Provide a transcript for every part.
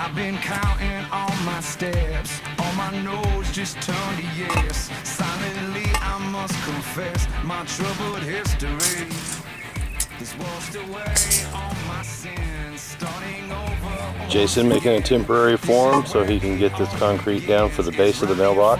I've been counting all my steps, on my nose just turned to yes. Silently I must confess my troubled history. This washed away all my sins, starting over. Jason making a temporary form so he can get this concrete down for the base of the mailbox.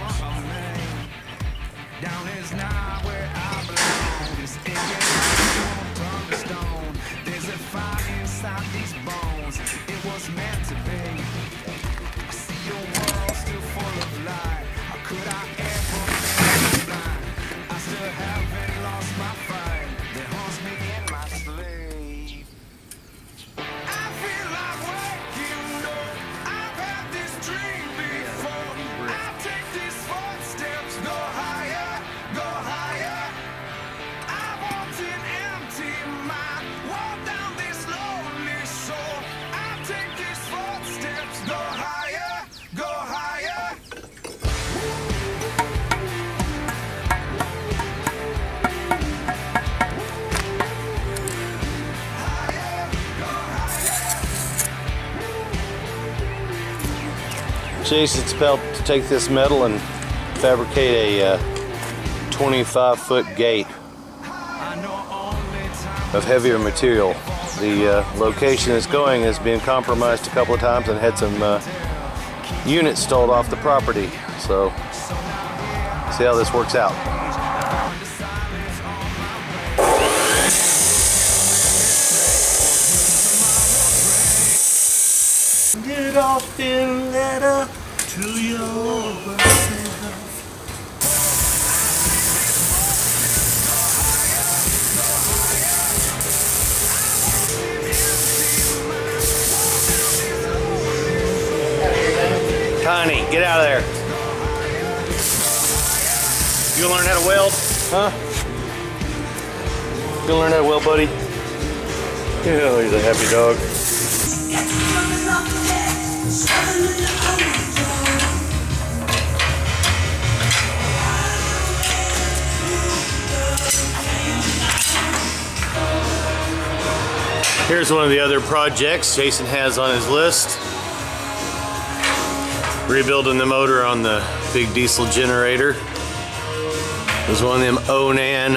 Down is not where I belong. This ignorant stone. There's a fire inside these bones. It was meant to be. I see your world still full of light. How could I ever be blind? I still haven't lost my fight that haunts me in my sleep. I feel like waking up. I've had this dream before. I take these footsteps, go higher, go higher. I want an empty mind, walk down this lonely shore. I take these footsteps, go higher, go higher. Jason's about to take this metal and fabricate a 25-foot gate of heavier material. The location it's going has been compromised a couple of times and had some units stalled off the property. So, see how this works out. Get off in letter to yourself. Connie, get out of there. You gonna learn how to weld? Huh? You gonna learn how to weld, buddy? Yeah, he's a happy dog. Here's one of the other projects Jason has on his list. Rebuilding the motor on the big diesel generator. It was one of them Onan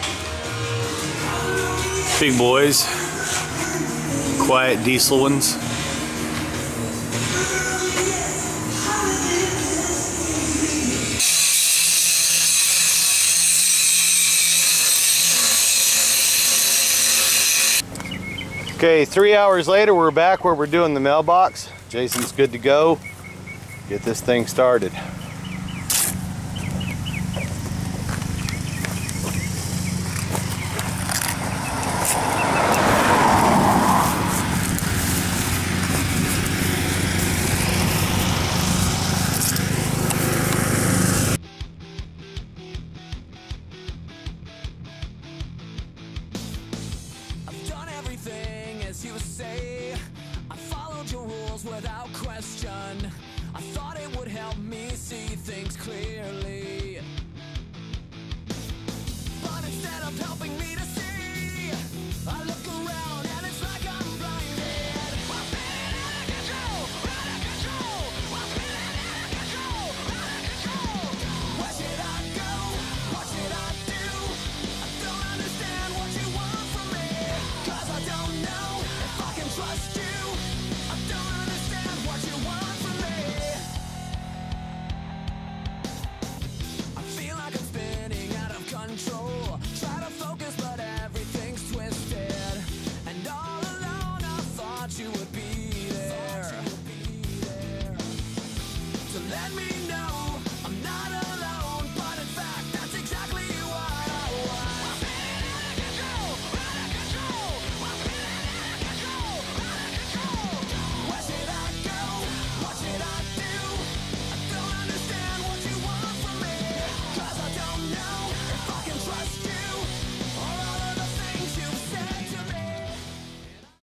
big boys. Quiet diesel ones. Okay, 3 hours later, we're back where we're doing the mailbox. Jason's good to go. Get this thing started. You say I followed your rules without question. I thought it would help me see things clearly, but instead of helping me to see